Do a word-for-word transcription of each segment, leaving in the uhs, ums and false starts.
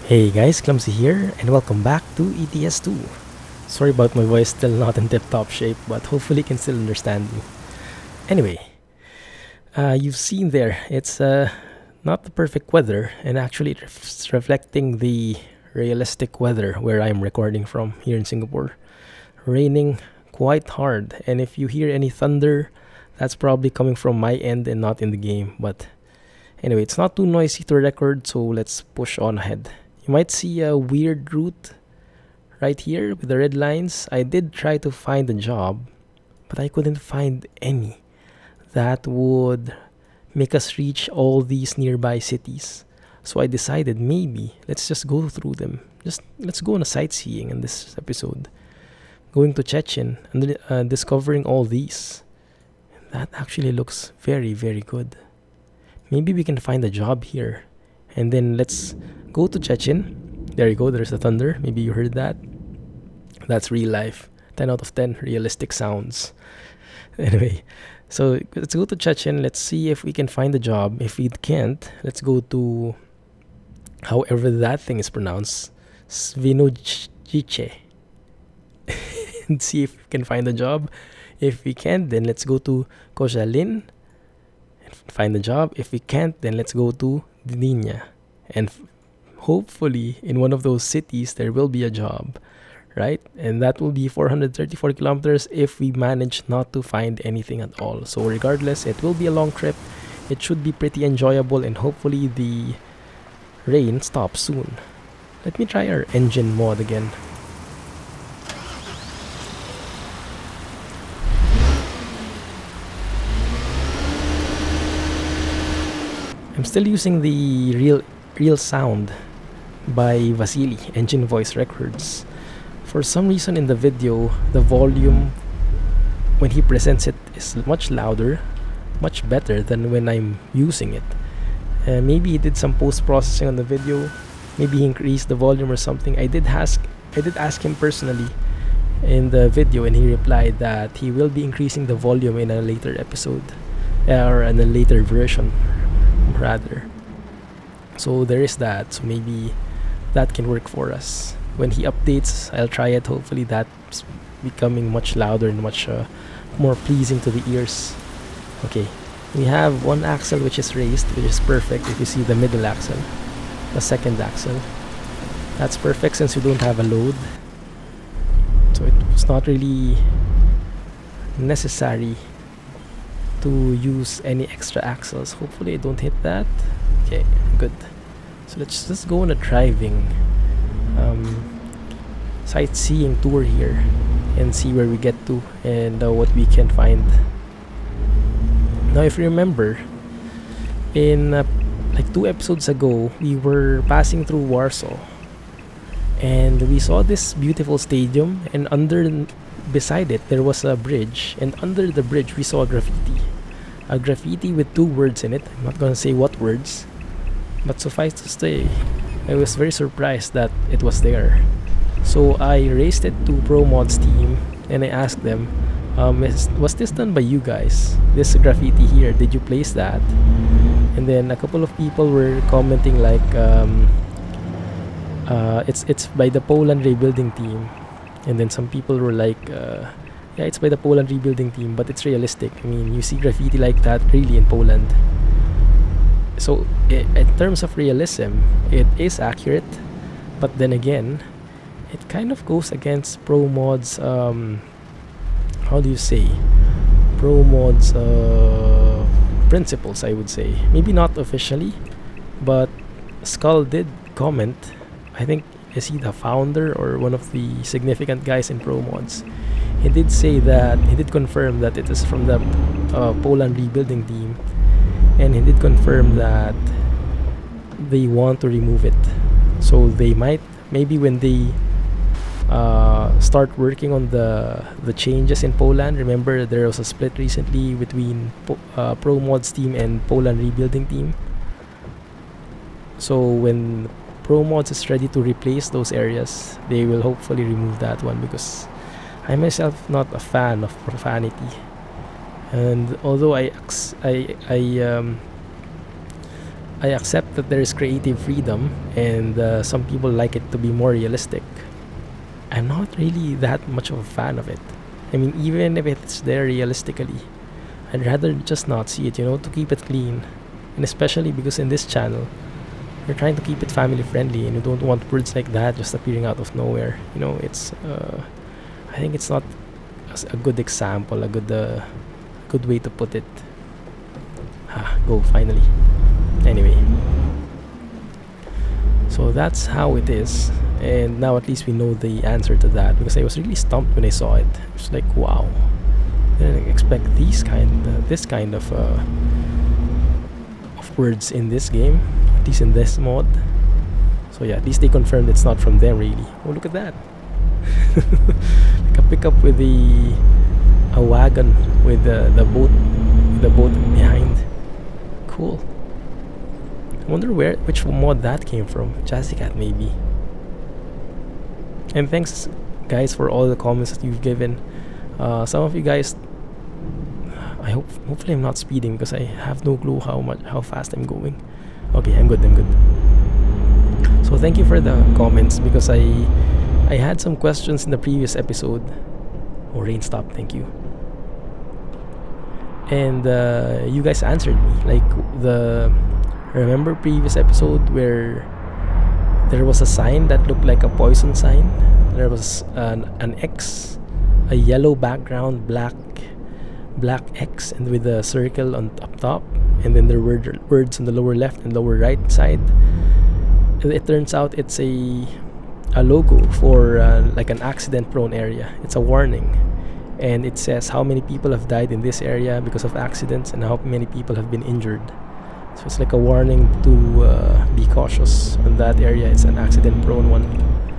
Hey guys, Clumsy here, and welcome back to E T S two. Sorry about my voice, still not in tip-top shape, but hopefully you can still understand me. Anyway, uh, you've seen there, it's uh, not the perfect weather, and actually it's reflecting the realistic weather where I'm recording from here in Singapore. Raining quite hard, and if you hear any thunder, that's probably coming from my end and not in the game. But anyway, it's not too noisy to record, so let's push on ahead. You might see a weird route right here with the red lines. I did try to find a job, but I couldn't find any that would make us reach all these nearby cities. So I decided maybe let's just go through them. Just let's go on a sightseeing in this episode. Going to Szczecin and uh, discovering all these. That actually looks very, very good. Maybe we can find a job here. And then let's go to Szczecin. There you go, there's the thunder. Maybe you heard that. That's real life. ten out of ten realistic sounds. Anyway, so let's go to Szczecin. Let's see if we can find a job. If we can't, let's go to however that thing is pronounced. Świnoujście. And see if we can find a job. If we can't, then let's go to Szczecin and find a job. If we can't, then let's go to Gdynia. And hopefully in one of those cities there will be a job, right? And that will be four hundred thirty-four kilometers if we manage not to find anything at all. So regardless, it will be a long trip. It should be pretty enjoyable, and hopefully the rain stops soon. Let me try our engine mod again. I'm still using the real real sound by Vasily, Engine Voice Records. For some reason in the video, the volume when he presents it is much louder, much better than when I'm using it. Uh, maybe he did some post-processing on the video. Maybe he increased the volume or something. I did ask I did ask him personally in the video, and he replied that he will be increasing the volume in a later episode, or in a later version rather. So there is that. So maybe that can work for us. When he updates, I'll try it. Hopefully that's becoming much louder and much uh, more pleasing to the ears. Okay, we have one axle which is raised, which is perfect. If you see the middle axle, the second axle, that's perfect since we don't have a load. So it's not really necessary to use any extra axles. Hopefully I don't hit that. Okay, good. So let's just go on a driving um, sightseeing tour here and see where we get to and uh, what we can find. Now if you remember, in uh, like two episodes ago, we were passing through Warsaw and we saw this beautiful stadium, and under beside it there was a bridge, and under the bridge we saw a graffiti. A graffiti with two words in it. I'm not gonna say what words, but suffice to say, I was very surprised that it was there. So I raised it to ProMods team and I asked them, um, is, was this done by you guys? This graffiti here, did you place that? And then a couple of people were commenting like, um, uh, it's it's by the Poland rebuilding team. And then some people were like, uh, yeah, it's by the Poland rebuilding team, but it's realistic. I mean, you see graffiti like that really in Poland. So I in terms of realism, it is accurate, but then again, it kind of goes against ProMods, um, how do you say, ProMods uh, principles, I would say. Maybe not officially, but Skull did comment. I think, is he the founder or one of the significant guys in ProMods? He did say that, he did confirm that it is from the uh, Poland rebuilding team, and he did confirm that they want to remove it. So they might, maybe when they uh, start working on the the changes in Poland, remember there was a split recently between po uh, ProMods team and Poland rebuilding team. So when ProMods is ready to replace those areas, they will hopefully remove that one, because I myself not a fan of profanity, and although I I I um I accept that there is creative freedom and uh, some people like it to be more realistic. I'm not really that much of a fan of it. I mean, even if it's there realistically, I'd rather just not see it, you know, to keep it clean. And especially because in this channel, we're trying to keep it family friendly and you don't want words like that just appearing out of nowhere. You know, it's, uh, I think it's not a good example, a good, uh, good way to put it. Ah, go, finally. Anyway. So that's how it is. And now at least we know the answer to that, because I was really stumped when I saw it. It's like, wow, I didn't expect these kind, uh, this kind of, uh, of words in this game, at least in this mod. So yeah, at least they confirmed it's not from them really. Oh, look at that! Like a pickup with the a wagon with the the boat, the boat behind. Cool. I wonder where, which mod that came from. Jazzycat maybe. And thanks guys for all the comments that you've given. Uh, some of you guys, I hope, hopefully I'm not speeding because I have no clue how much, how fast I'm going. Okay, I'm good, I'm good. So thank you for the comments, because I, I had some questions in the previous episode. Oh, rain stop, thank you. And uh, you guys answered me. Like the, remember previous episode where there was a sign that looked like a poison sign? There was an, an X, a yellow background, black black X, and with a circle on up top, and then there were words on the lower left and lower right side. And it turns out it's a a logo for uh, like an accident prone area. It's a warning, and it says how many people have died in this area because of accidents and how many people have been injured. So it's like a warning to uh, be cautious in that area. It's an accident prone one.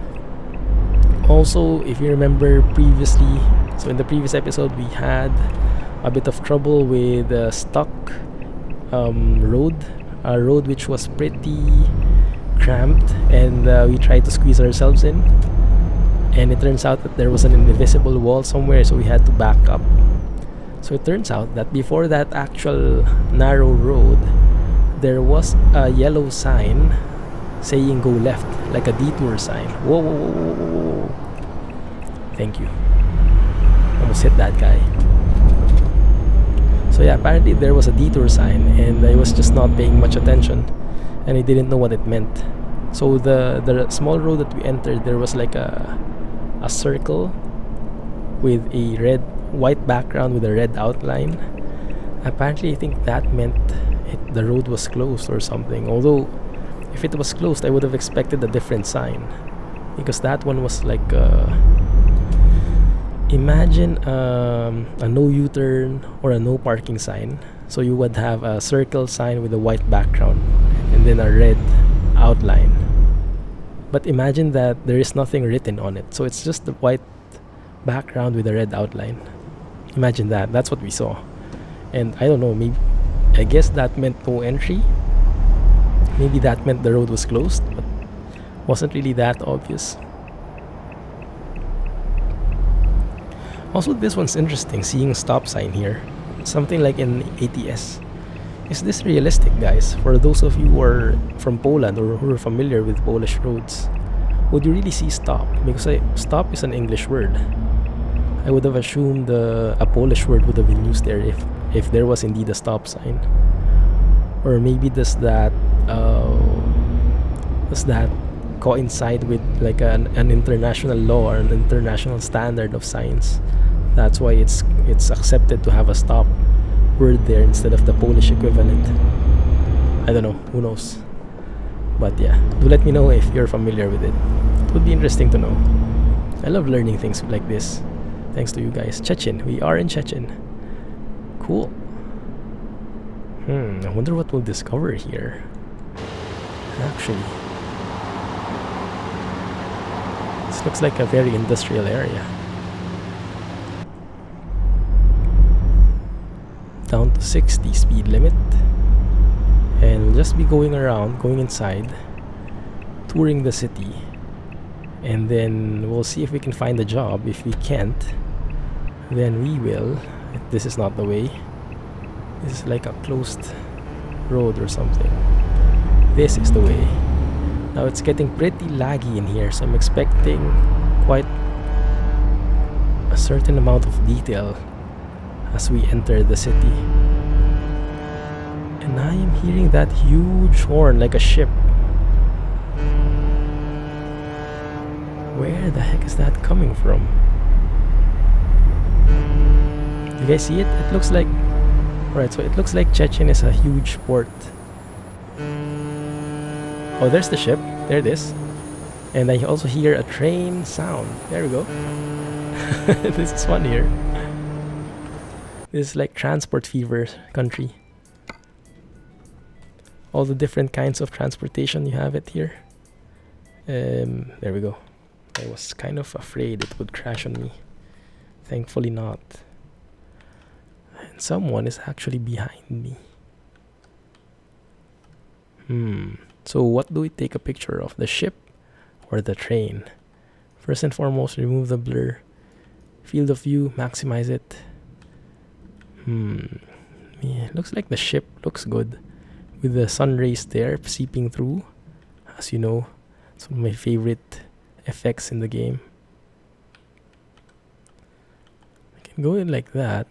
Also, if you remember previously, so in the previous episode we had a bit of trouble with a stuck um, road, a road which was pretty cramped, and uh, we tried to squeeze ourselves in, and it turns out that there was an invisible wall somewhere, so we had to back up. So it turns out that before that actual narrow road, there was a yellow sign saying go left, like a detour sign. Whoa, whoa, whoa, whoa, whoa, whoa. Thank you. Almost hit that guy. So yeah, apparently there was a detour sign and I was just not paying much attention and I didn't know what it meant. So the, the small road that we entered, there was like a, a circle with a red, white background with a red outline. Apparently I think that meant it, the road was closed or something. Although if it was closed, I would have expected a different sign, because that one was like uh, imagine um, a no U-turn or a no parking sign. So you would have a circle sign with a white background and then a red outline. But imagine that there is nothing written on it, so it's just the white background with a red outline. Imagine that. That's what we saw. And I don't know, maybe I guess that meant no entry. Maybe that meant the road was closed, but wasn't really that obvious. Also, this one's interesting, seeing a stop sign here. Something like in A T S. Is this realistic, guys? For those of you who are from Poland or who are familiar with Polish roads, would you really see stop? Because I, stop is an English word. I would have assumed uh, a Polish word would have been used there if, if there was indeed a stop sign. Or maybe does that uh, does that coincide with like an, an international law or an international standard of signs? That's why it's it's accepted to have a stop word there instead of the Polish equivalent. I don't know, who knows? But yeah, do let me know if you're familiar with it. It would be interesting to know. I love learning things like this. Thanks to you guys. Szczecin, we are in Szczecin. Cool. Hmm, I wonder what we'll discover here. Actually, this looks like a very industrial area. Down to sixty speed limit. And we'll just be going around, going inside, touring the city. And then we'll see if we can find a job. If we can't, then we will. This is not the way. This is like a closed road or something. this is the way. Now it's getting pretty laggy in here, so I'm expecting quite a certain amount of detail as we enter the city. And I am hearing that huge horn like a ship. Where the heck is that coming from? You guys see it? It looks like... Alright, so it looks like Szczecin is a huge port. Oh, there's the ship. There it is. And I also hear a train sound. There we go. This is fun here. This is like transport fever country. All the different kinds of transportation, you have it here. Um, there we go. I was kind of afraid it would crash on me. Thankfully not. And someone is actually behind me. Hmm. So what do we take a picture of? The ship or the train? First and foremost, remove the blur. Field of view, maximize it. Hmm. Yeah, looks like the ship looks good. With the sun rays there seeping through. As you know, it's one of my favorite effects in the game. I can go in like that.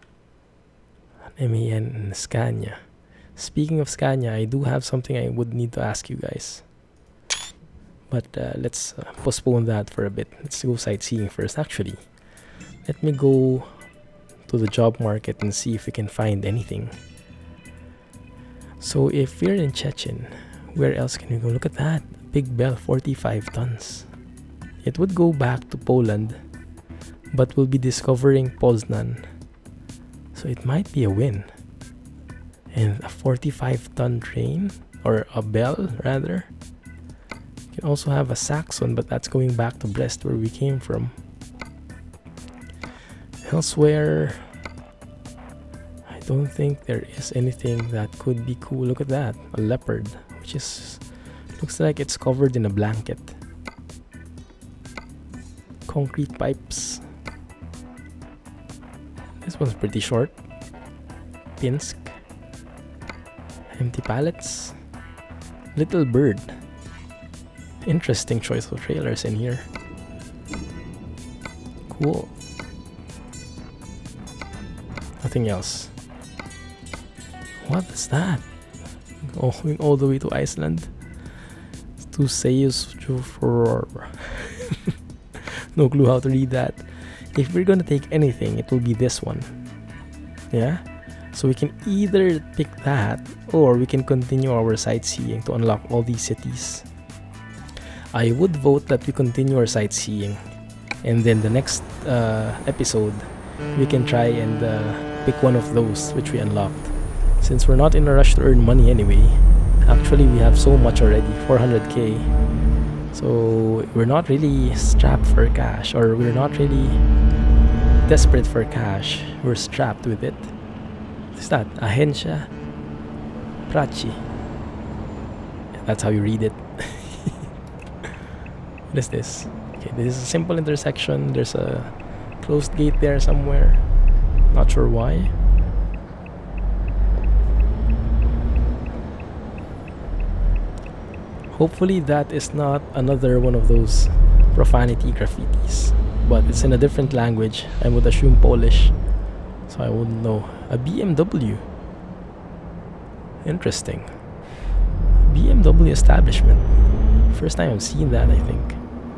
M A N and Scania. Speaking of Scania, I do have something I would need to ask you guys. But uh, let's uh, postpone that for a bit. Let's go sightseeing first. Actually, let me go to the job market and see if we can find anything. So if we're in Szczecin, where else can we go? Look at that. Big bell, forty-five tons. It would go back to Poland, but we'll be discovering Poznan. So it might be a win. And a forty-five ton train, or a bell rather. You can also have a Saxon, but that's going back to Brest where we came from. Elsewhere, I don't think there is anything that could be cool. Look at that, a leopard, which is looks like it's covered in a blanket. Concrete pipes. This one's pretty short. Pinsk. Empty pallets. Little bird. Interesting choice of trailers in here. Cool. Nothing else. What is that? Going all the way to Iceland. To Seus. No clue how to read that. If we're gonna take anything, it will be this one. Yeah? So we can either pick that, or we can continue our sightseeing to unlock all these cities. I would vote that we continue our sightseeing, and then the next uh, episode we can try and uh, pick one of those which we unlocked. Since we're not in a rush to earn money anyway, actually we have so much already, four hundred K. So we're not really strapped for cash, or we're not really desperate for cash. We're strapped with it. What's that? Agencia Prachi. That's how you read it. What is this? Okay, this is a simple intersection. There's a closed gate there somewhere. Not sure why. Hopefully that is not another one of those profanity graffitis, but it's in a different language. I would assume Polish, so I wouldn't know. A B M W. Interesting. B M W establishment. First time I've seen that, I think.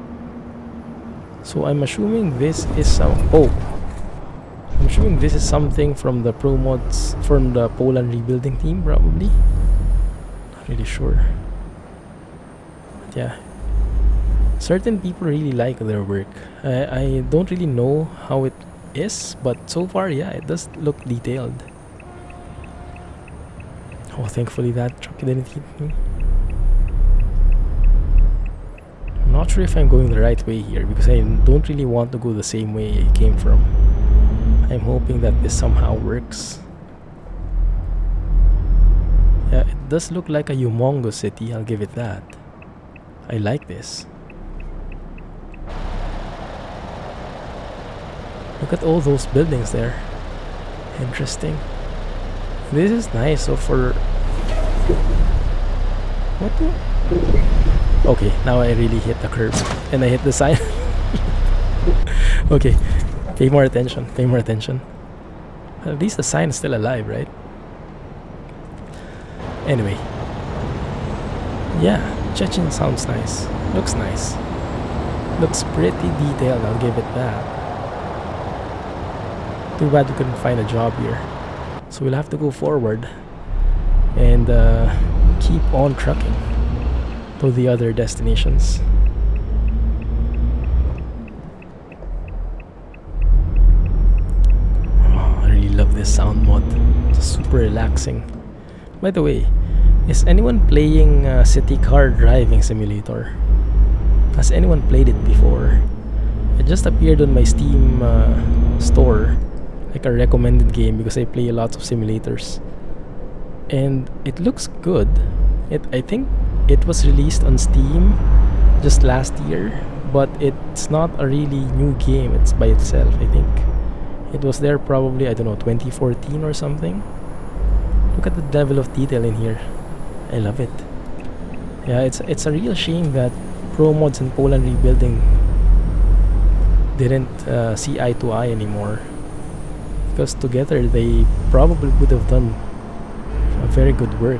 So I'm assuming this is some... Oh! I'm assuming this is something from the ProMods, from the Poland rebuilding team, probably. Not really sure. But yeah. Certain people really like their work. I, I don't really know how it is, but so far, yeah, it does look detailed. Oh, thankfully that truck didn't hit me. I'm not sure if I'm going the right way here, because I don't really want to go the same way I came from. I'm hoping that this somehow works. Yeah, it does look like a humongous city, I'll give it that. I like this. Look at all those buildings there. Interesting. This is nice. So for... What the? Okay, now I really hit the curb and I hit the sign. Okay, pay more attention, pay more attention. At least the sign is still alive, right? Anyway. Yeah, Szczecin sounds nice. Looks nice. Looks pretty detailed, I'll give it that. Too bad we couldn't find a job here. So we'll have to go forward and uh, keep on trucking to the other destinations. Oh, I really love this sound mod. It's super relaxing. By the way, is anyone playing uh, City Car Driving Simulator? Has anyone played it before? It just appeared on my Steam uh, store, like a recommended game, because I play a lot of simulators. And it looks good. It I think it was released on Steam just last year, but it's not a really new game. It's by itself, I think. It was there probably, I don't know, twenty fourteen or something. Look at the level of detail in here. I love it. Yeah, it's it's a real shame that ProMods and Poland Rebuilding didn't uh, see eye to eye anymore, because together they probably would have done a very good work.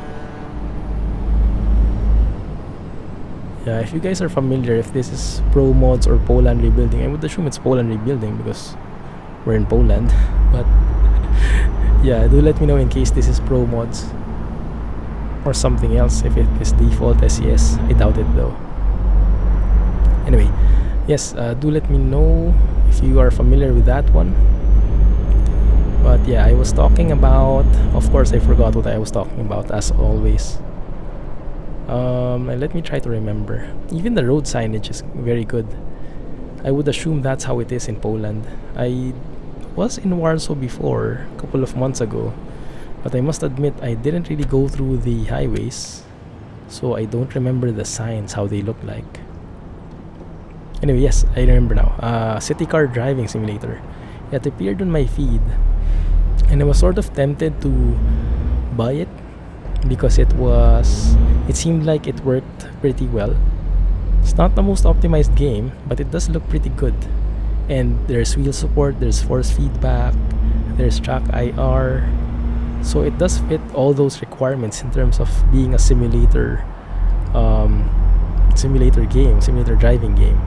Yeah, if you guys are familiar, if this is ProMods or Poland Rebuilding, I would assume it's Poland Rebuilding because we're in Poland. But yeah, do let me know in case this is ProMods or something else, if it is default S E S. I doubt it though. Anyway, yes, uh, do let me know if you are familiar with that one. But yeah, I was talking about, of course I forgot what I was talking about as always. Um, and let me try to remember. Even the road signage is very good. I would assume that's how it is in Poland. I was in Warsaw before, a couple of months ago, but I must admit I didn't really go through the highways, so I don't remember the signs, how they look like. Anyway, yes, I remember now. Uh, City Car Driving Simulator. It appeared on my feed, and I was sort of tempted to buy it because it was it seemed like it worked pretty well. It's not the most optimized game, but it does look pretty good. And there's wheel support, there's force feedback, there's TrackIR, so it does fit all those requirements in terms of being a simulator um, simulator game, simulator driving game.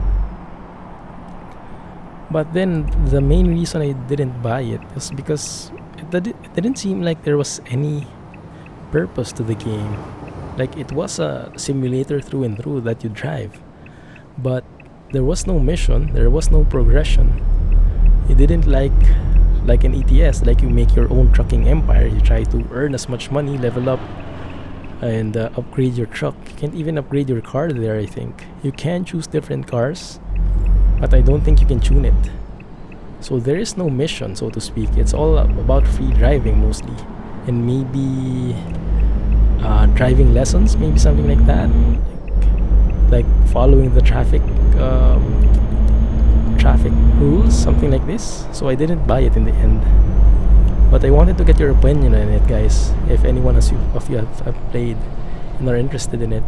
But then the main reason I didn't buy it was because it, did, it didn't seem like there was any purpose to the game. Like, it was a simulator through and through that you drive, but there was no mission, there was no progression. It didn't like like an E T S, like you make your own trucking empire. You try to earn as much money, level up, and uh, upgrade your truck. You can't even upgrade your car there, I think. You can choose different cars, but I don't think you can tune it. So there is no mission, so to speak. It's all about free driving mostly, and maybe uh, driving lessons, maybe something like that, like, like following the traffic um, traffic rules, something like this. So I didn't buy it in the end, but I wanted to get your opinion on it, guys, if anyone of you, of you have, have played and are interested in it,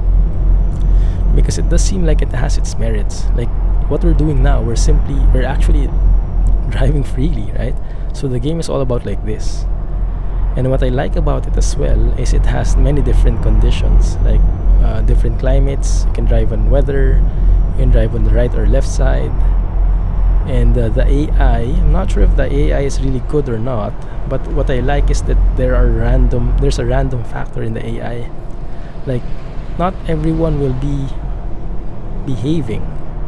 because it does seem like it has its merits. Like what we're doing now, we're simply we're actually driving freely, right? So the game is all about like this. And what I like about it as well is it has many different conditions, like uh, different climates. You can drive on weather, you can drive on the right or left side, and uh, the A I, I'm not sure if the A I is really good or not, but what I like is that there are random there's a random factor in the A I. Like, not everyone will be behaving.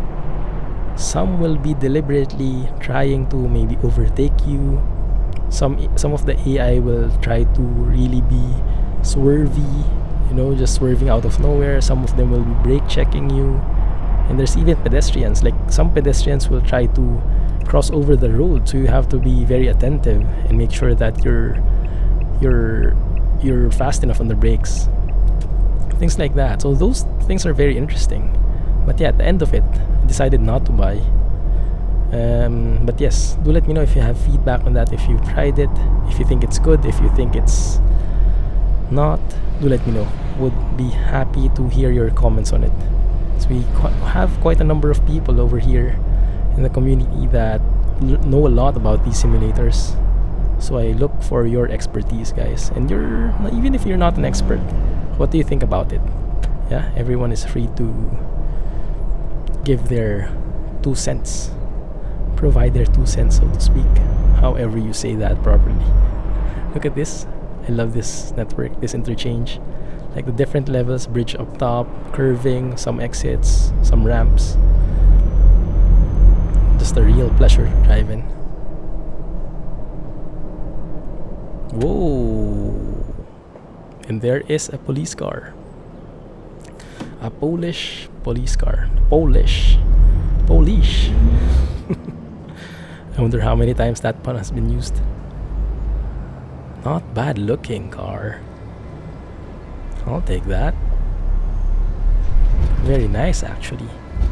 Some will be deliberately trying to maybe overtake you. Some some of the A I will try to really be swervy, you know, just swerving out of nowhere. Some of them will be brake checking you, and there's even pedestrians. Like, some pedestrians will try to cross over the road, so you have to be very attentive and make sure that you're you're you're fast enough on the brakes, things like that. So those things are very interesting. But yeah, at the end of it, I decided not to buy. Um, but yes, do let me know if you have feedback on that, if you've tried it, if you think it's good, if you think it's not, do let me know. Would be happy to hear your comments on it. So we qu have quite a number of people over here in the community that l know a lot about these simulators. So I look for your expertise, guys. And you're, even if you're not an expert, what do you think about it? Yeah, everyone is free to give their two cents, provide their two cents, so to speak, however you say that properly. Look at this. I love this network, this interchange. Like the different levels, bridge up top, curving, some exits, some ramps. Just a real pleasure driving. Whoa! And there is a police car. A Polish police car. Polish. Polish. I wonder how many times that pun has been used. Not bad looking car. I'll take that. Very nice, actually.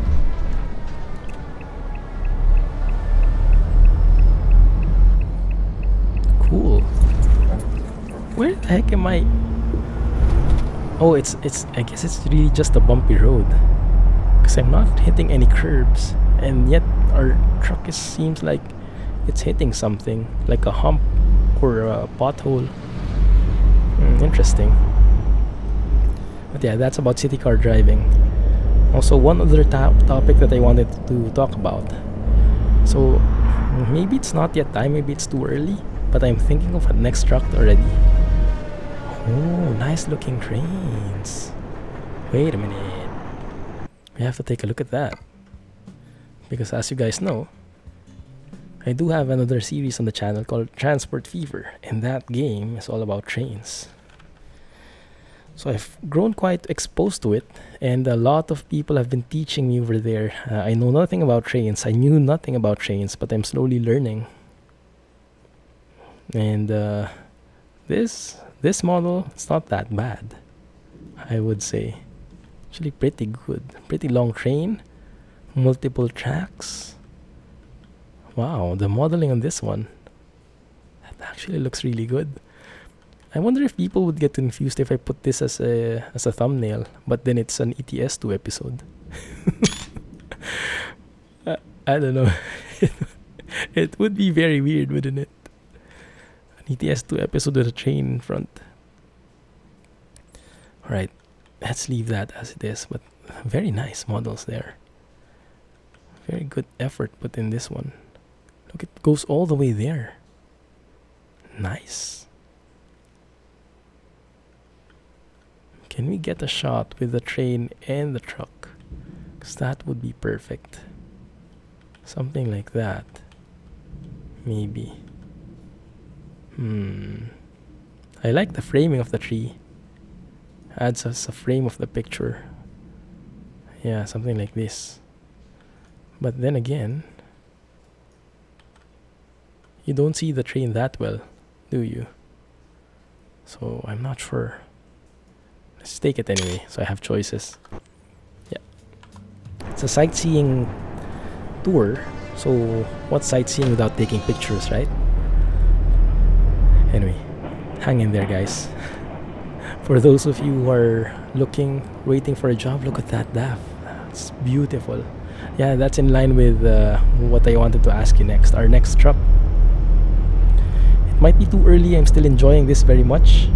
Cool. Where the heck am I? Oh, it's it's I guess it's really just a bumpy road, because I'm not hitting any curbs, and yet our truck is, seems like it's hitting something like a hump or a pothole. Hmm, interesting. But yeah, that's about city car driving. Also, one other top topic that I wanted to talk about. So maybe it's not yet time, maybe it's too early, but I'm thinking of a next truck already. Oh, nice looking trains. Wait a minute. We have to take a look at that. Because as you guys know, I do have another series on the channel called Transport Fever, and that game is all about trains. So I've grown quite exposed to it, and a lot of people have been teaching me over there. Uh, I know nothing about trains. I knew nothing about trains, but I'm slowly learning. And uh, this this model, it's not that bad, I would say. Actually pretty good. Pretty long train, multiple tracks. Wow, the modeling on this one, that actually looks really good. I wonder if people would get confused if I put this as a as a thumbnail, but then it's an E T S two episode. uh, I don't know. It would be very weird, wouldn't it? An E T S two episode with a train in front. Alright, let's leave that as it is, but very nice models there. Very good effort put in this one. Look, it goes all the way there. Nice. Can we get a shot with the train and the truck? Because that would be perfect. Something like that. Maybe. Hmm. I like the framing of the tree. Adds us a frame of the picture. Yeah, something like this. But then again, you don't see the train that well, do you? So I'm not sure. Let's take it anyway, so I have choices. Yeah. It's a sightseeing tour, so what's sightseeing without taking pictures, right? Anyway, hang in there, guys. For those of you who are looking, waiting for a job, look at that D A F. It's beautiful. Yeah, that's in line with uh, what I wanted to ask you next. Our next truck. It might be too early, I'm still enjoying this very much.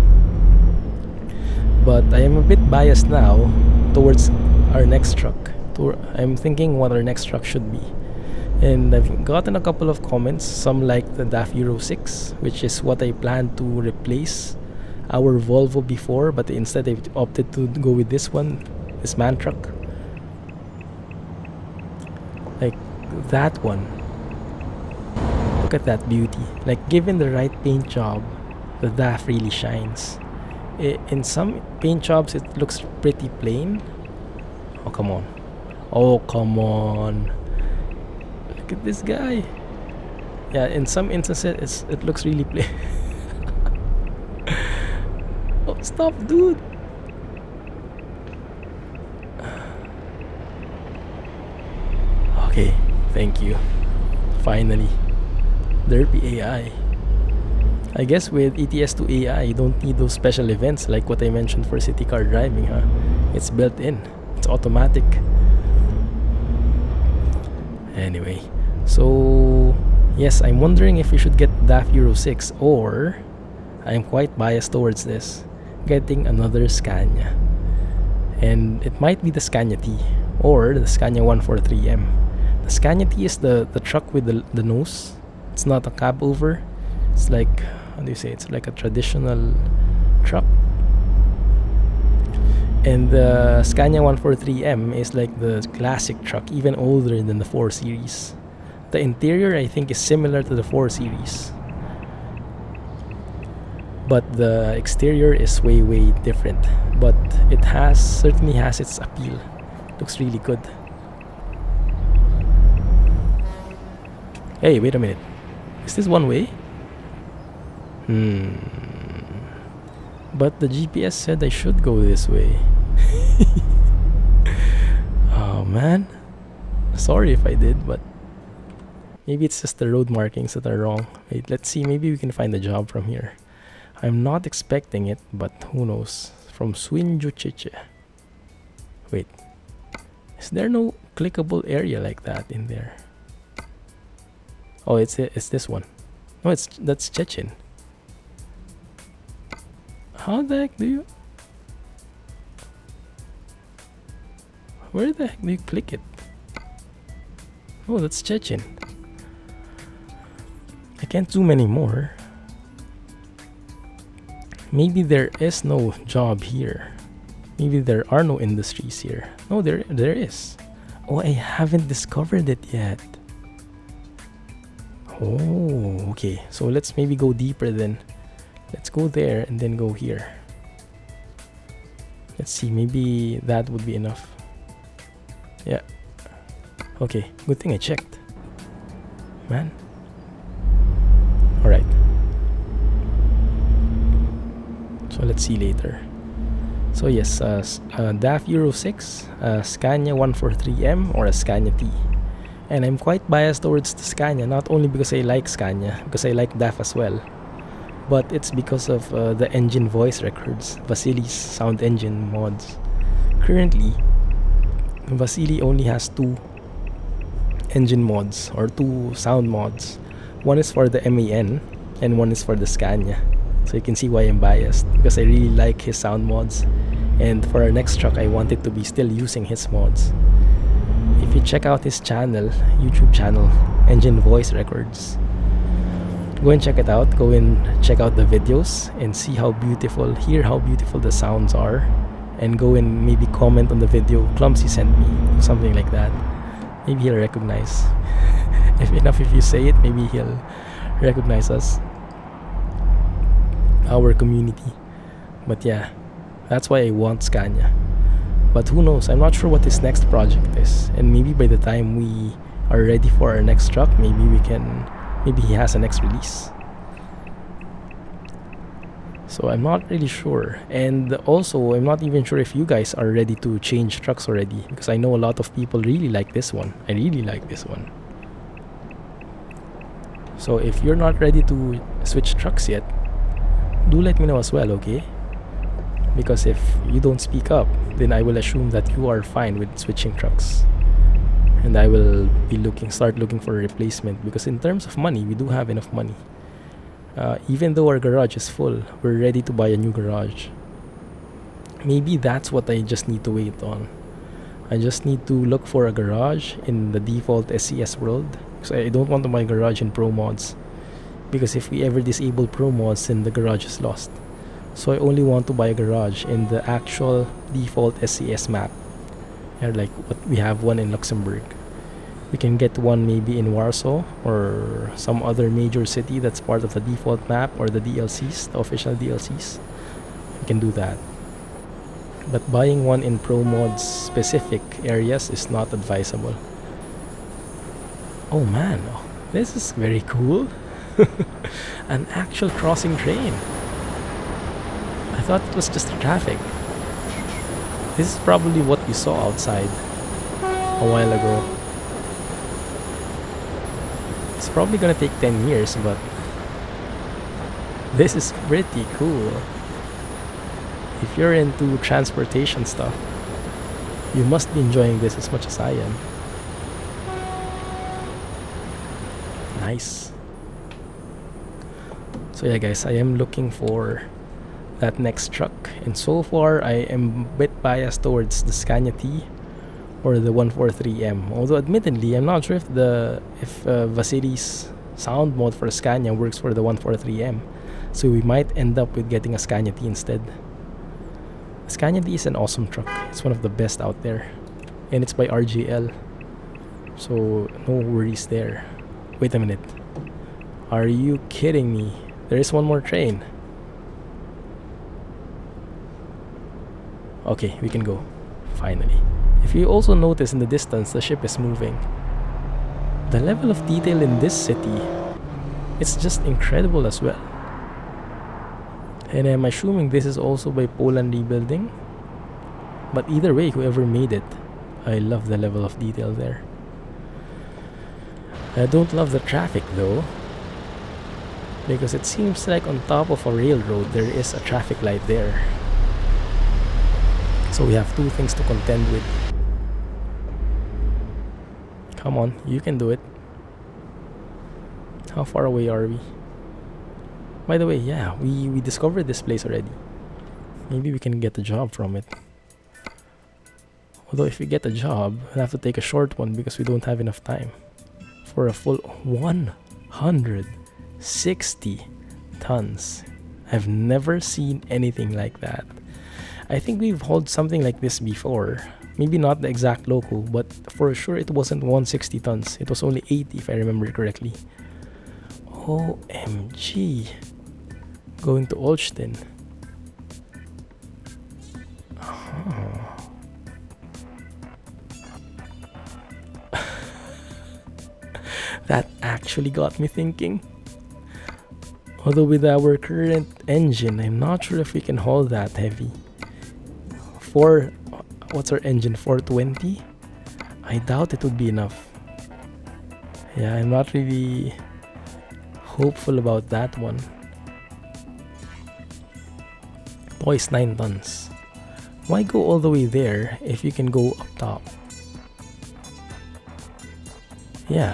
But I am a bit biased now towards our next truck. I'm thinking what our next truck should be. And I've gotten a couple of comments. Some like the D A F Euro six, which is what I planned to replace our Volvo before, but instead I opted to go with this one, this man truck. Like that one. Look at that beauty. Like given the right paint job, the D A F really shines. In some paint jobs it looks pretty plain. Oh come on. Oh come on. Look at this guy. Yeah, in some instances it's, it looks really plain. Oh, stop, dude. Okay, thank you. Finally. Derpy A I. I guess with E T S two A I, you don't need those special events like what I mentioned for city car driving, huh? It's built in. It's automatic. Anyway, so yes, I'm wondering if we should get D A F Euro six, or I'm quite biased towards this, getting another Scania. And it might be the Scania T or the Scania one forty-three M. The Scania T is the, the truck with the, the nose. It's not a cab over. It's like, how do you say, it's like a traditional truck. And the Scania one forty-three M is like the classic truck, even older than the four series. The interior, I think, is similar to the four series, but the exterior is way way different. But it has certainly has its appeal. Looks really good. Hey, wait a minute. Is this one way? Hmm. But the G P S said I should go this way. Oh man. Sorry if I did, but maybe it's just the road markings that are wrong. Wait, let's see. Maybe we can find a job from here. I'm not expecting it, but who knows. From Świnoujście. Wait. Is there no clickable area like that in there? Oh, it's it's this one. No, it's that's Szczecin. How the heck do you? Where the heck do you click it? Oh, that's Szczecin. I can't zoom anymore. Maybe there is no job here. Maybe there are no industries here. No, there there is. Oh, I haven't discovered it yet. Oh, okay. So let's maybe go deeper then. Let's go there and then go here. Let's see, maybe that would be enough. Yeah. Okay, good thing I checked. Man. Alright. So let's see later. So yes, uh, uh, D A F Euro six, uh, Scania one forty-three M, or a Scania T. And I'm quite biased towards the Scania, not only because I like Scania, because I like D A F as well, but it's because of uh, the engine voice records, Vasili's sound engine mods. Currently, Vasili only has two engine mods, or two sound mods. One is for the M A N, and one is for the Scania. So you can see why I'm biased, because I really like his sound mods, and for our next truck I wanted to be still using his mods. If you check out his channel, YouTube channel, Engine Voice Records, go and check it out. Go and check out the videos and see how beautiful, hear how beautiful the sounds are, and go and maybe comment on the video Clumsy sent me, something like that. Maybe he'll recognize. If enough if you say it, maybe he'll recognize us, our community. But yeah, that's why I want Scania. But who knows, I'm not sure what his next project is, and maybe by the time we are ready for our next truck, maybe we can, maybe he has a next release. So I'm not really sure. And also, I'm not even sure if you guys are ready to change trucks already, because I know a lot of people really like this one. I really like this one. So if you're not ready to switch trucks yet, do let me know as well, okay? Because if you don't speak up, then I will assume that you are fine with switching trucks, and I will be looking start looking for a replacement, because in terms of money, we do have enough money. Uh, even though our garage is full, we're ready to buy a new garage. Maybe that's what I just need to wait on. I just need to look for a garage in the default S C S world, because I don't want to buy a garage in ProMods, because if we ever disable ProMods, then the garage is lost. So I only want to buy a garage in the actual default S C S map. Yeah, like what we have one in Luxembourg. We can get one maybe in Warsaw or some other major city that's part of the default map, or the D L Cs, the official D L Cs. We can do that. But buying one in ProMods specific areas is not advisable. Oh man, oh, this is very cool. An actual crossing train. I thought it was just traffic. This is probably what we saw outside a while ago. It's probably gonna take ten years, but This is pretty cool. If you're into transportation stuff, you must be enjoying this as much as I am. Nice. So yeah guys, I am looking for that next truck, and so far I am a bit biased towards the Scania T or the one forty-three M. Although admittedly, I'm not sure if the if uh, Vasily's sound mode for Scania works for the one forty-three M. So we might end up with getting a Scania T instead. Scania T is an awesome truck. It's one of the best out there, and it's by R J L, so no worries there. Wait a minute. Are you kidding me? There is one more train. Okay, we can go. Finally. If you also notice in the distance, the ship is moving. The level of detail in this city, it's just incredible as well. And I'm assuming this is also by Poland Rebuilding. But either way, whoever made it, I love the level of detail there. I don't love the traffic though, because it seems like on top of a railroad there is a traffic light there. So we have two things to contend with. Come on, you can do it. How far away are we? By the way, yeah, we, we discovered this place already. Maybe we can get a job from it. Although if we get a job, we'll have to take a short one because we don't have enough time. For a full one hundred sixty tons. I've never seen anything like that. I think we've hauled something like this before. Maybe not the exact local, but for sure it wasn't one hundred sixty tons. It was only eighty if I remember correctly. O M G. Going to Olsztyn. Oh. That actually got me thinking. Although with our current engine, I'm not sure if we can haul that heavy. Four, what's our engine? four twenty? I doubt it would be enough. Yeah, I'm not really hopeful about that one. Twice nine tons. Why go all the way there if you can go up top? Yeah.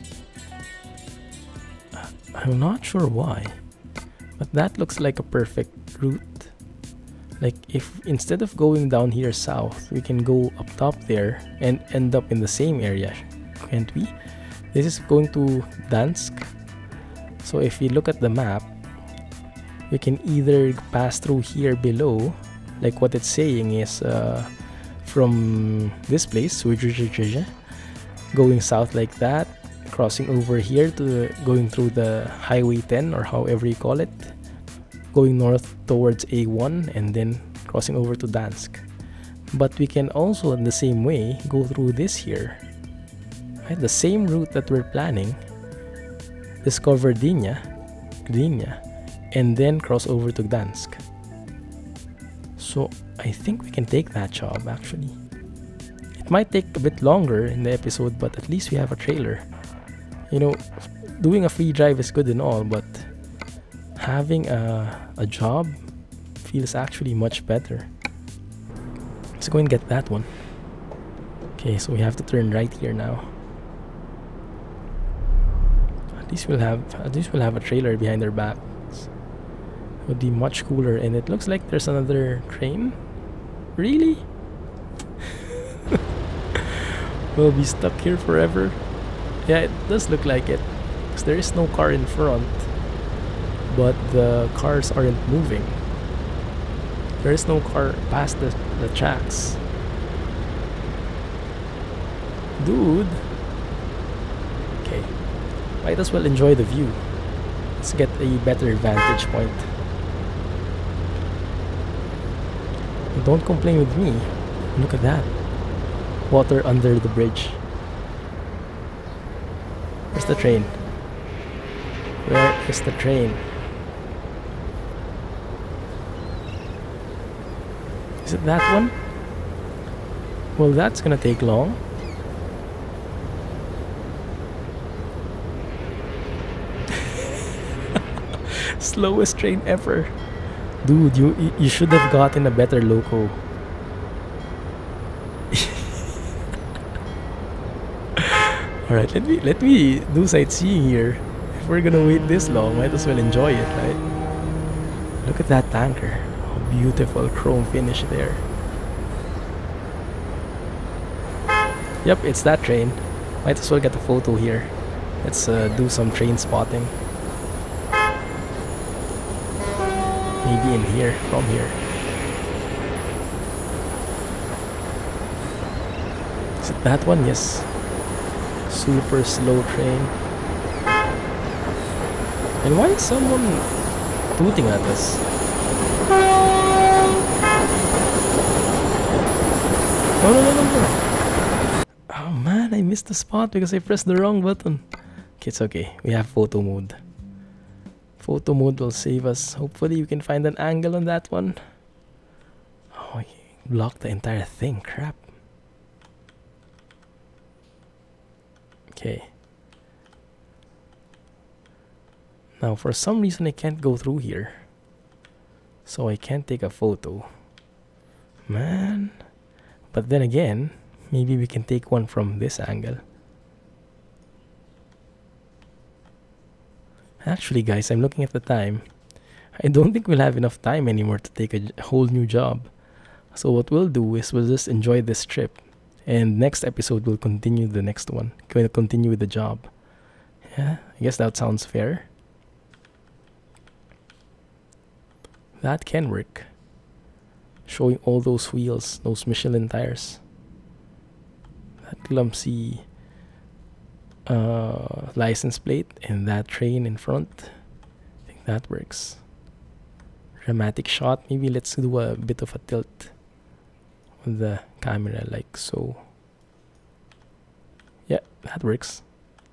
I'm not sure why, but that looks like a perfect route. Like if instead of going down here south, we can go up top there and end up in the same area, can't we? This is going to Dansk. So if we look at the map, we can either pass through here below, like what it's saying is uh, from this place, going south like that, crossing over here to going through the highway ten or however you call it, going north towards A one and then crossing over to Dansk. But we can also in the same way go through this here, right? The same route that we're planning, discover Gdynia, Gdynia, and then cross over to Gdansk. So I think we can take that job actually. It might take a bit longer in the episode, but at least we have a trailer. You know, doing a free drive is good and all, but having a, a job feels actually much better. Let's go and get that one. Okay, so we have to turn right here now. At least we'll have at least we'll have a trailer behind our backs. It would be much cooler, and it looks like there's another train. Really? We'll be stuck here forever. Yeah, it does look like it, because there is no car in front, but the cars aren't moving. There is no car past the, the tracks. Dude. Okay, might as well enjoy the view. Let's get a better vantage point. And don't complain with me. Look at that. Water under the bridge. Where's the train? Where is the train? Is it that one? Well, that's gonna take long. Slowest train ever. Dude, you you you should have gotten a better loco. Alright, let me let me do sightseeing here. If we're gonna wait this long, might as well enjoy it, right? Look at that tanker. Oh, beautiful chrome finish there. Yep, it's that train. Might as well get a photo here. Let's uh, do some train spotting. Maybe in here, from here. Is it that one? Yes. Super slow train. And why is someone tooting at us? No, no, no, no, no. Oh man, I missed the spot because I pressed the wrong button. Okay, it's okay. We have photo mode. Photo mode will save us. Hopefully you can find an angle on that one. Oh, he blocked the entire thing. Crap. Okay. Now for some reason I can't go through here. So I can't take a photo. Man. But then again, maybe we can take one from this angle. Actually guys, I'm looking at the time. I don't think we'll have enough time anymore to take a whole new job. So what we'll do is we'll just enjoy this trip. And next episode we'll continue the next one. We'll continue with the job. Yeah, I guess that sounds fair. That can work. Showing all those wheels, those Michelin tires. That Clumsy uh, license plate and that train in front. I think that works. Dramatic shot. Maybe let's do a bit of a tilt with the camera like so. Yeah, that works.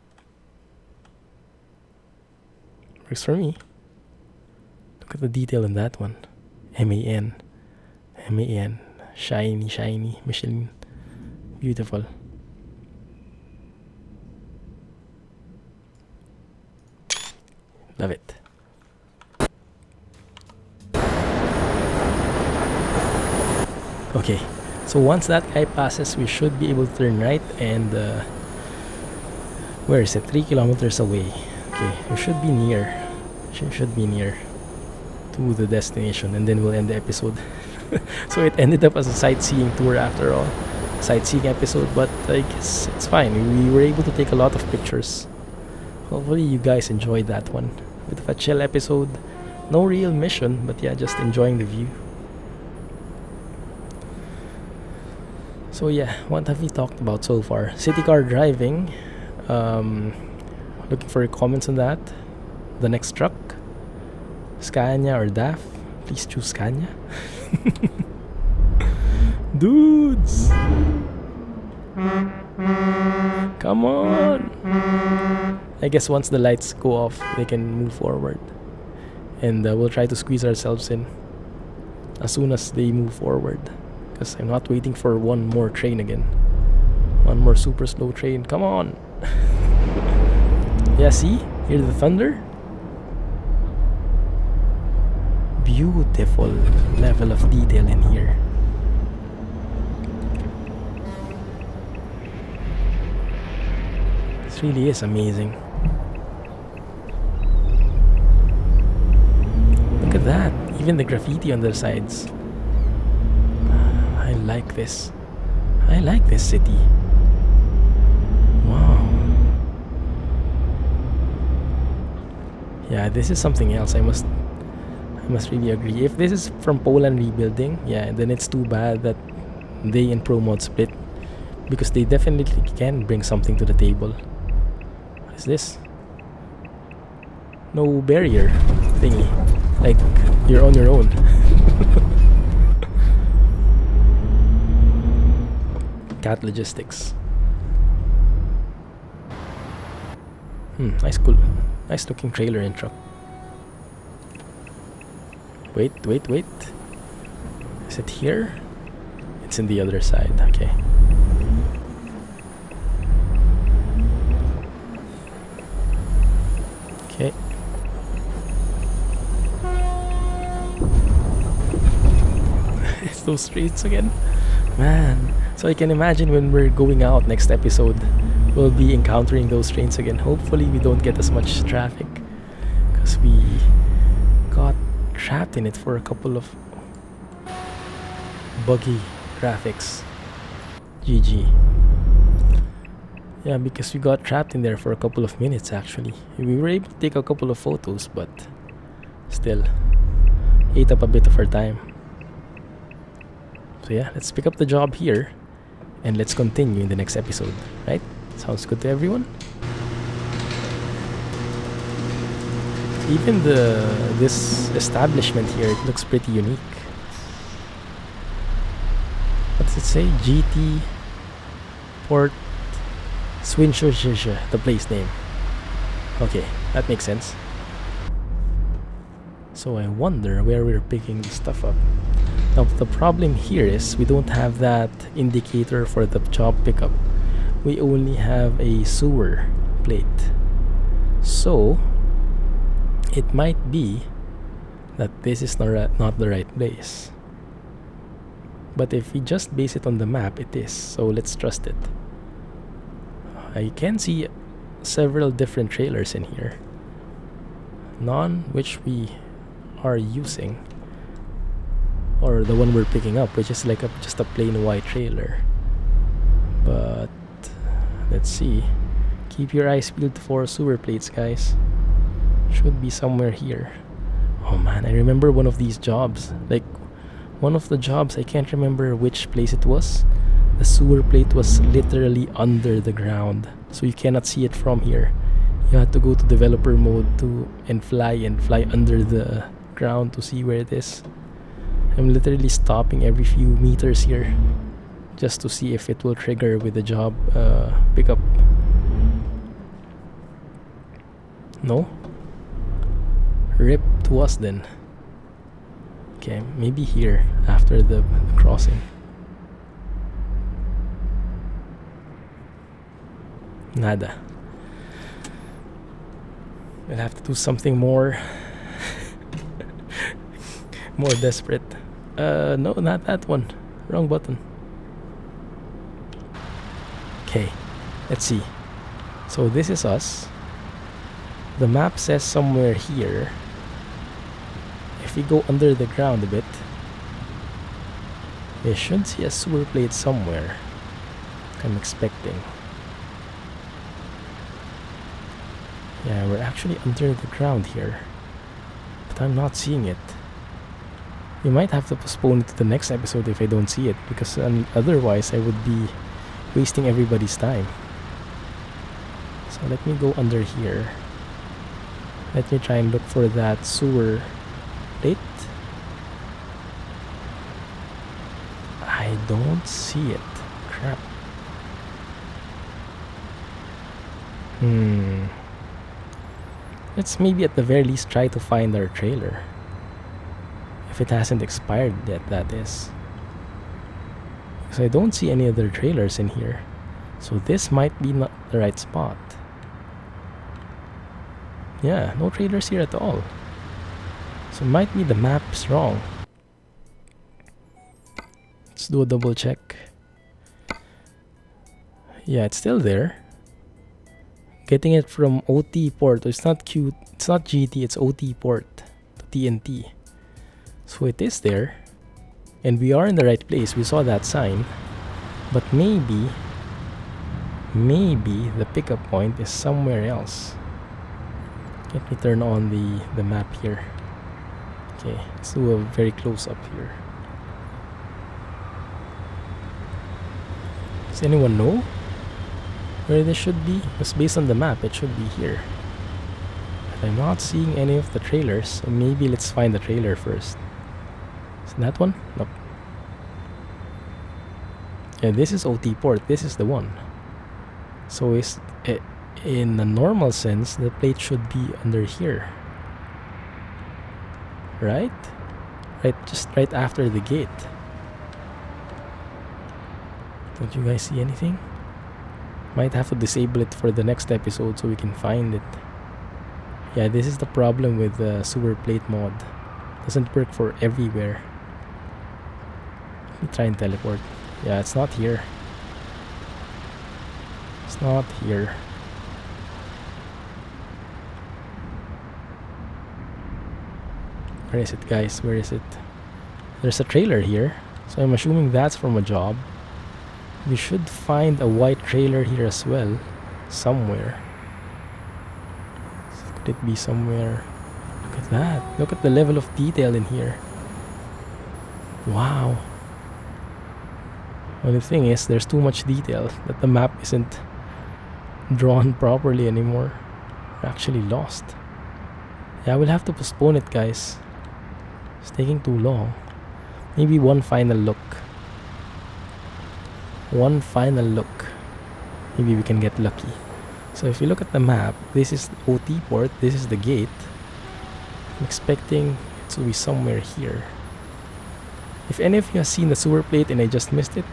Works for me. Look at the detail in that one. M A N. M A N. Shiny, shiny. Michelin. Beautiful. Love it. Okay, so once that guy passes, we should be able to turn right and uh, where is it? Three kilometers away. Okay, we should be near. Should should be near to the destination, and then we'll end the episode. So it ended up as a sightseeing tour after all, sightseeing episode. But I guess it's fine. We were able to take a lot of pictures. Hopefully you guys enjoyed that one. Bit of a chill episode. No real mission, but yeah, just enjoying the view. So yeah, what have we talked about so far? City car driving. Um, looking for your comments on that. The next truck. Scania or D A F. Please choose Scania. Dudes! Come on! I guess once the lights go off, they can move forward. And uh, we'll try to squeeze ourselves in as soon as they move forward. Because I'm not waiting for one more train again. One more super slow train. Come on! Yeah, see? Hear the thunder? Beautiful level of detail in here. This really is amazing. Look at that. Even the graffiti on the sides. I like this. I like this city. Wow. Yeah, this is something else. I must I must really agree. If this is from Poland rebuilding, yeah, then it's too bad that they and ProMods split, because they definitely can bring something to the table. What is this? No barrier thingy. Like, you're on your own. Cat logistics. Hmm, nice cool. Nice looking trailer and truck. Wait, wait, wait. Is it here? It's in the other side. Okay. Okay. those trains again. Man, so I can imagine when we're going out next episode, we'll be encountering those trains again. Hopefully we don't get as much traffic, because we got trapped in it for a couple of buggy graphics. G G. Yeah, because we got trapped in there for a couple of minutes actually. We were able to take a couple of photos, but still ate up a bit of our time. So yeah, let's pick up the job here and let's continue in the next episode, right? Sounds good to everyone? Even the this establishment here, it looks pretty unique. What does it say? G T Port Świnoujście, the place name. Okay, that makes sense. So I wonder where we're picking the stuff up. Now the problem here is we don't have that indicator for the job pickup. We only have a sewer plate. So it might be that this is not, not the right place. But if we just base it on the map, it is. So let's trust it. I can see several different trailers in here. None which we are using. Or the one we're picking up, which is like a, just a plain white trailer. But let's see. Keep your eyes peeled for sewer plates, guys. Should be somewhere here. Oh man, I remember one of these jobs. Like, one of the jobs, I can't remember which place it was. The sewer plate was literally under the ground, so you cannot see it from here. You have to go to developer mode to and fly and fly under the ground to see where it is. I'm literally stopping every few meters here just to see if it will trigger with the job uh, pickup. No? Rip to us then. Okay, maybe here after the, the crossing. Nada. We'll have to do something more more desperate. Uh, no, not that one. Wrong button. Okay, let's see. So this is us. The map says somewhere here. If we go under the ground a bit, we should see a sewer plate somewhere. I'm expecting. Yeah, we're actually under the ground here, but I'm not seeing it. We might have to postpone it to the next episode if I don't see it, because um, otherwise I would be wasting everybody's time. So let me go under here. Let me try and look for that sewer plate. I don't see it. Crap. Hmm. Let's maybe at the very least try to find our trailer. If it hasn't expired yet, that is. Because I don't see any other trailers in here. So this might be not the right spot. Yeah, no trailers here at all. So it might be the map's wrong. Let's do a double check. Yeah, it's still there. Getting it from O T port. It's not Q. It's not G T. It's O T port to T N T. So it is there, and we are in the right place. We saw that sign, but maybe, maybe the pickup point is somewhere else. Let me turn on the the map here. Okay, let's do a very close up here. Does anyone know where this should be? Because based on the map, it should be here. But I'm not seeing any of the trailers, so maybe let's find the trailer first. Is it that one? Nope. Yeah, this is O T port. This is the one. So is it, in a normal sense, the plate should be under here. Right? Right, just right after the gate. Don't you guys see anything? Might have to disable it for the next episode so we can find it. Yeah, this is the problem with the sewer plate mod. Doesn't work for everywhere. Let me try and teleport. Yeah, it's not here. It's not here. Where is it, guys? Where is it? There's a trailer here, so I'm assuming that's from a job. We should find a white trailer here as well, somewhere. Could it be somewhere? Look at that. Look at the level of detail in here. Wow. Only thing is, there's too much detail that the map isn't drawn properly anymore. We're actually lost. Yeah, we'll have to postpone it, guys. It's taking too long. Maybe one final look. One final look. Maybe we can get lucky. So if you look at the map, this is O T port, this is the gate. I'm expecting it to be somewhere here. If any of you have seen the sewer plate and I just missed it,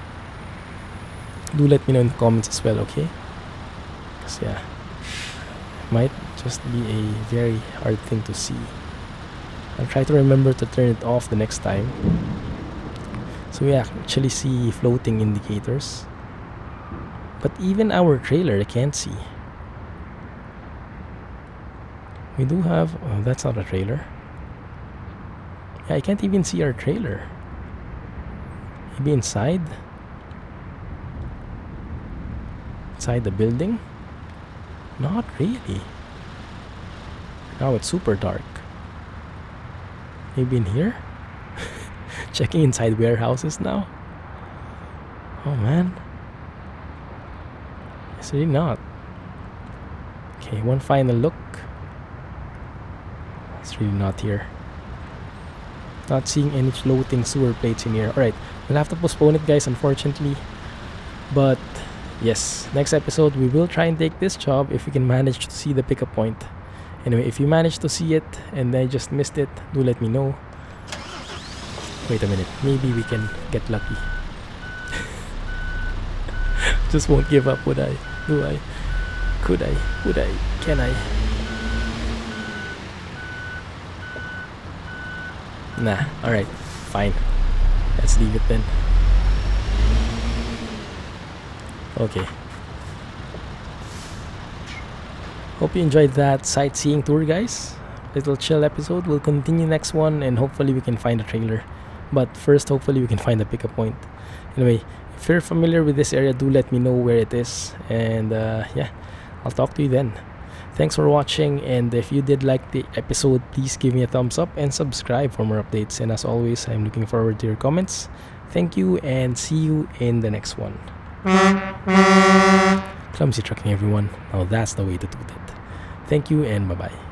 do let me know in the comments as well, okay? Because yeah, it might just be a very hard thing to see. I'll try to remember to turn it off the next time. So we actually see floating indicators. But even our trailer I can't see. We do have... Oh, that's not a trailer. Yeah, I can't even see our trailer. Maybe inside? Inside the building? Not really. Now it's super dark. Maybe in here? Checking inside warehouses now? Oh man. It's really not. Okay, one final look. It's really not here. Not seeing any floating sewer plates in here. Alright, we'll have to postpone it, guys, unfortunately. But yes, next episode we will try and take this job if we can manage to see the pickup point. Anyway, if you manage to see it and I just missed it, do let me know. Wait a minute, maybe we can get lucky. Just won't give up, would I? Do I? Could I? Would I? Can I? Nah, alright, fine. Let's leave it then. Okay. Hope you enjoyed that sightseeing tour, guys. Little chill episode. We'll continue next one and hopefully we can find a trailer. But first, hopefully we can find a pickup point. Anyway, if you're familiar with this area, do let me know where it is. And uh, yeah, I'll talk to you then. Thanks for watching, and if you did like the episode, please give me a thumbs up and subscribe for more updates. And as always, I'm looking forward to your comments. Thank you and see you in the next one. Clumsy trucking, everyone. Now that's the way to do that. Thank you and bye-bye.